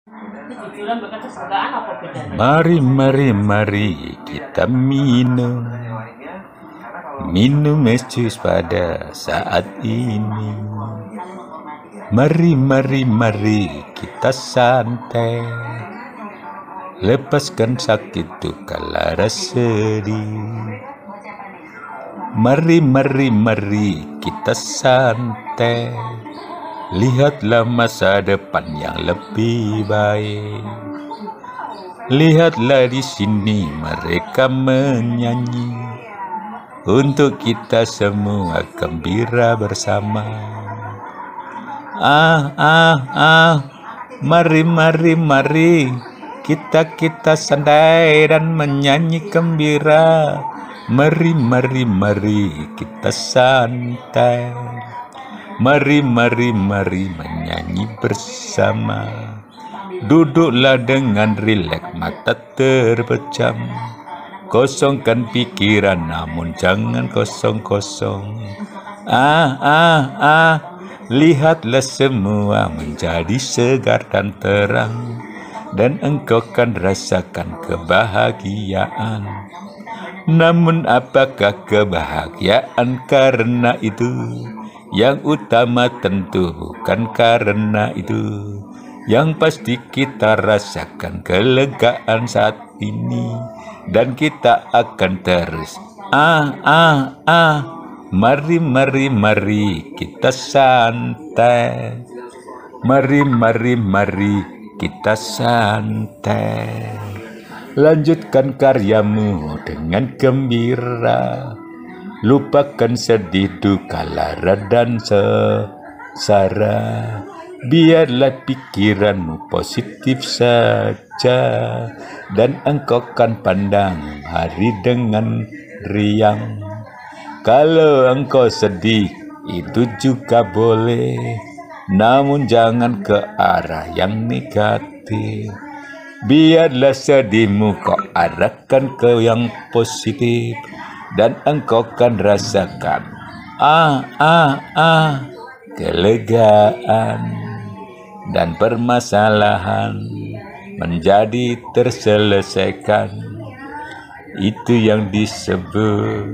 Mari, mari, mari kita minum es jus pada saat ini. Mari, mari, mari kita santai, lepaskan sakit duka lara sedih. Mari, mari, mari kita santai, lihatlah masa depan yang lebih baik. Lihatlah di sini mereka menyanyi, untuk kita semua gembira bersama. Mari, mari, mari kita santai dan menyanyi gembira. Mari, mari, mari kita santai. Mari, mari, mari menyanyi bersama. Duduklah dengan rileks, mata terpejam. Kosongkan pikiran, namun jangan kosong-kosong. Lihatlah semua menjadi segar dan terang, dan engkau kan rasakan kebahagiaan. Namun apakah kebahagiaan karena itu? Yang utama tentu bukan karena itu. Yang pasti kita rasakan kelegaan saat ini, dan kita akan terus. Mari, mari, mari kita santai. Mari, mari, mari kita santai. Lanjutkan karyamu dengan gembira. Lupakan sedih, duka, lara, dan sengsara. Biarlah pikiranmu positif saja, dan engkau kan pandang hari dengan riang. Kalau engkau sedih, itu juga boleh, namun jangan ke arah yang negatif. Biarlah sedihmu kau arahkan ke yang positif, dan engkau kan rasakan kelegaan, dan permasalahan menjadi terselesaikan. Itu yang disebut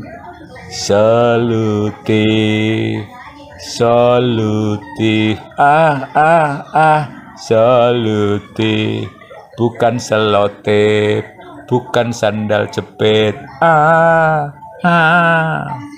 solutif. Solutif. Solutif. Bukan selotip, bukan sandal jepit.